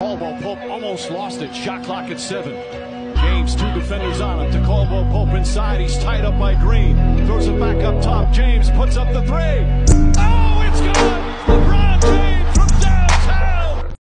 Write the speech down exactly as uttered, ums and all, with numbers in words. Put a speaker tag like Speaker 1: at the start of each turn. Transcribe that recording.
Speaker 1: Caldwell Pope almost lost it. Shot clock at seven. James, two defenders on him. To Caldwell Pope inside. He's tied up by Green. Throws it back up top. James puts up the three.